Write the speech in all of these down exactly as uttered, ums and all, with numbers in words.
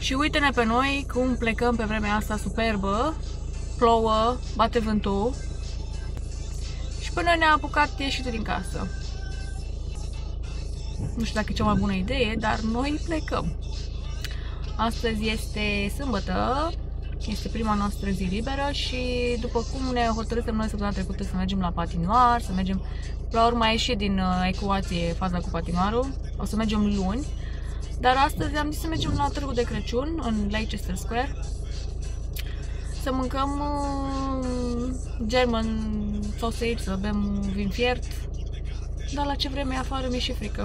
Și uite-ne pe noi cum plecăm pe vremea asta superbă. Plouă, bate vântul. Și până ne-a apucat ieșitul din casă. Nu știu dacă e cea mai bună idee, dar noi plecăm. Astăzi este sâmbătă, este prima noastră zi liberă și după cum ne hotărâsem noi săptămâna trecută să mergem la patinoar, să mergem, la urmă a ieșit din ecuație faza cu patinoarul, o să mergem luni, dar astăzi am zis să mergem la Târgul de Crăciun, în Leicester Square, să mâncăm uh, German sausage, să bem vin fiert, dar la ce vreme e afară mi-e și frică.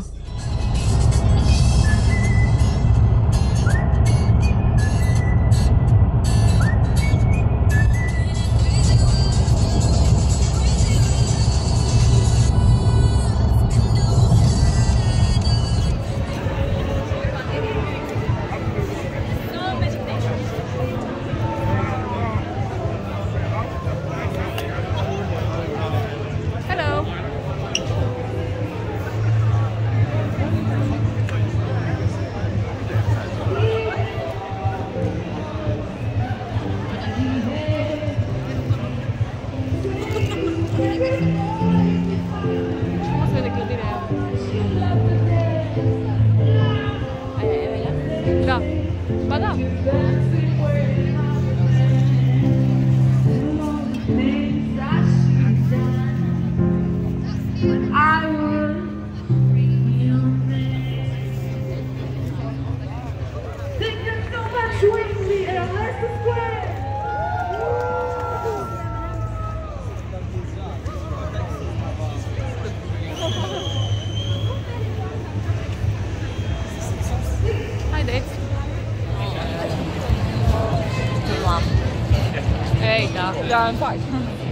Da, în faci.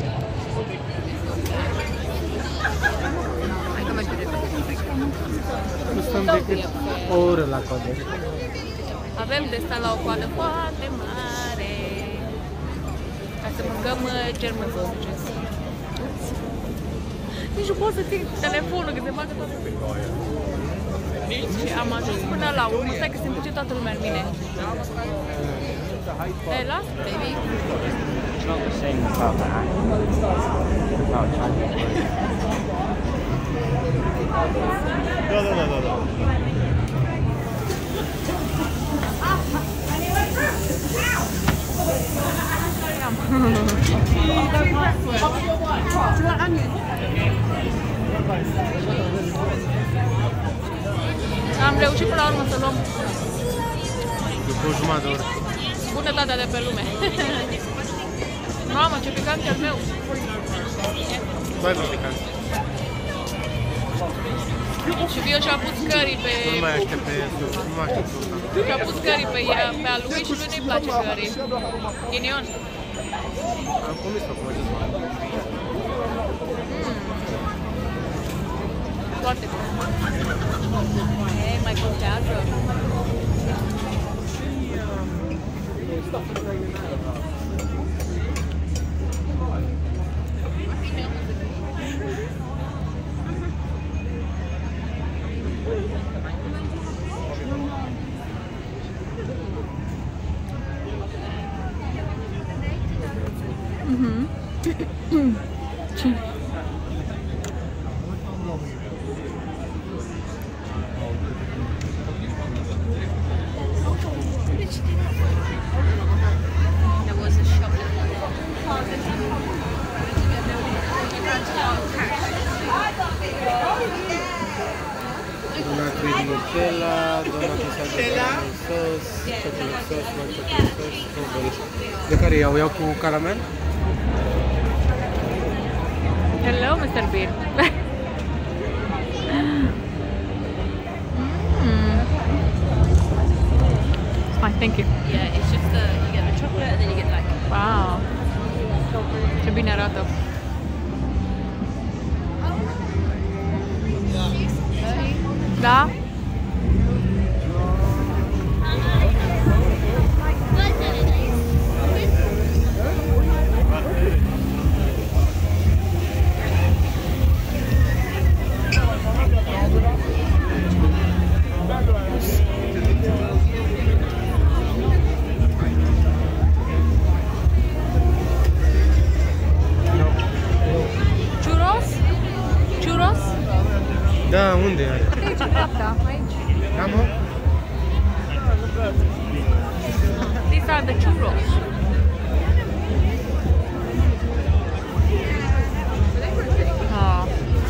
Hai că merge repede. Nu stăm decât o oră la coadă. Avem de stat la o coadă foarte mare ca să mâncăm German sausages. Nici nu pot să țin telefonul, că se bagă toată. Și am ajuns până la urmă, stai că se duce toată lumea în mine. Ei, las, baby. It's not the same without that. Without Chinese. Da, da, da, da, da. Am reușit până la urmă să luăm După o jumătate de oră. bunătatea de pe lume. Mamă, ce picant e al meu! Tu ai picant. Și Vio și-a pus curry pe... Nu mai aștept pe sus, nu mai aștept sus. Și-a pus curry pe, ea, pe al lui și lui nu-i place curry. Ghinion. Am comis-o cum ai zis. Foarte bun. Ei, mai contează. Mhm. Una cream Nutella, doamna pizza de sos, chocolate sos, mai chocolate sos, strawberry. De care iau? Iau cu caramel? Hello, mister Bean. mm. Fine, thank you. Yeah, it's just the, you get the chocolate and then you get like... Wow. Ce bine arată. Da? are the churros. Oh.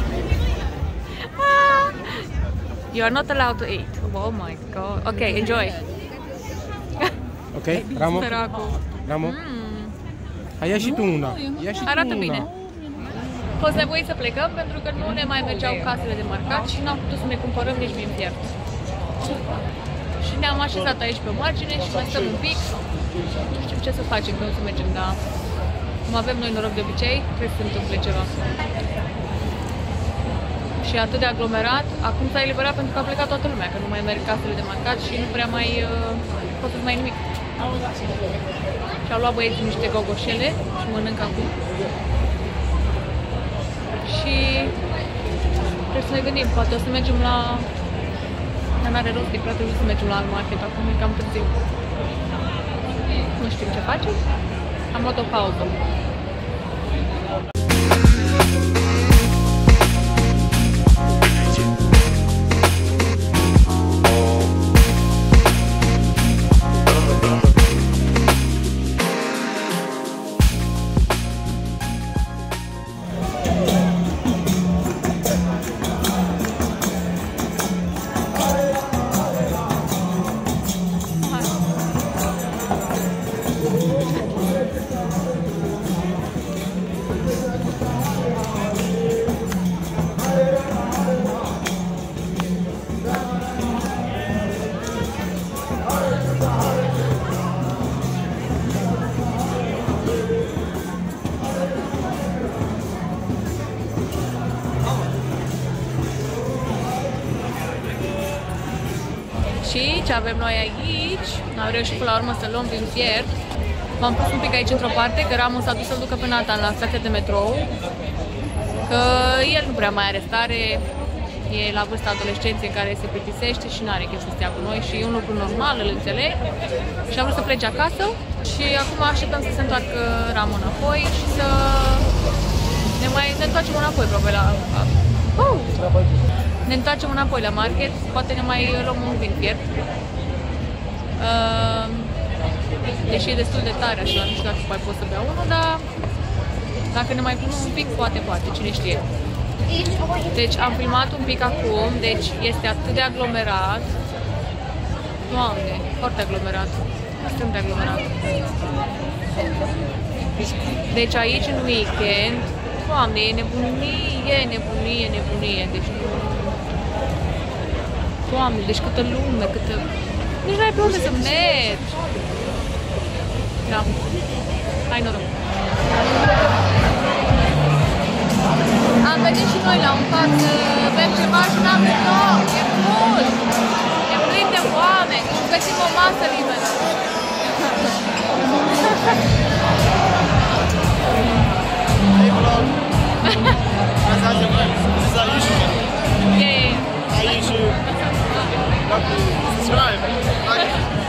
Ah. You are not allowed to eat. Oh my god. Okay, enjoy. Ok, Ramo? Săracul. Ramo? Mm. Hai, ia și tu una. Ia și tu Arată una. bine. Am fost nevoiți să plecăm pentru că nu ne mai mergeau casele de marcat și n-am putut să ne cumpărăm nici vin fiert. Și ne-am așezat aici pe margine și mai stăm un pic. Nu știm ce să facem când o să mergem, dar cum avem noi noroc de obicei, trebuie să se întâmple ceva. Și atât de aglomerat, acum s-a eliberat pentru că a plecat toată lumea, că nu mai merg casele de marcat și nu prea mai uh, pot să mai nimic. Și au luat băieții niște gogoșele și mănânc acum. Și trebuie să ne gândim, poate o să mergem la... Dar n-are rost, e prea târziu să mergem la alt market, acum e cam târziu. Nu știm ce facem, am luat o pauză. Și ce avem noi aici, am reușit până la urmă să luăm vin fiert. M-am pus un pic aici într-o parte, că Ramon s-a dus să-l ducă pe Nathan la stația de metrou. Că el nu prea mai are stare, e la vârsta adolescenței în care se plictisește și nu are chef să stea cu noi și e un lucru normal, îl înțeleg. Și am vrut să plece acasă și acum așteptăm să se întoarcă Ramon înapoi și să ne mai ne întoarcem înapoi, probabil la... Uh! Ne întoarcem înapoi la market, poate ne mai luăm un vin fiert. Uh, deși e destul de tare așa, nu știu dacă mai pot să beau unul, dar dacă ne mai punem un pic, poate, poate, cine știe. Deci am filmat un pic acum, deci este atât de aglomerat. Doamne, foarte aglomerat, extrem de aglomerat. Deci aici în weekend, Doamne, e nebunie, nebunie, nebunie, deci nu... Doamne, deci câtă lume, câtă... Nici n-ai pe unde să mergi. Da. Hai noroc. Am venit și noi la un parc să bem ceva și n-am noroc. E mult. E plin de oameni. Găsim o masă liberă. Hey vlog. That's how you win. That's how you should. Yeah. How you should. Subscribe. Like.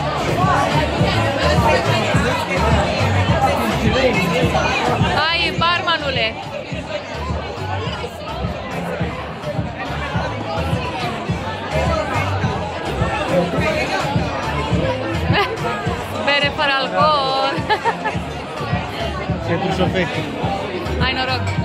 Hai, barmanule. Bere fără alcool. Pentru șoferi. Hai noroc.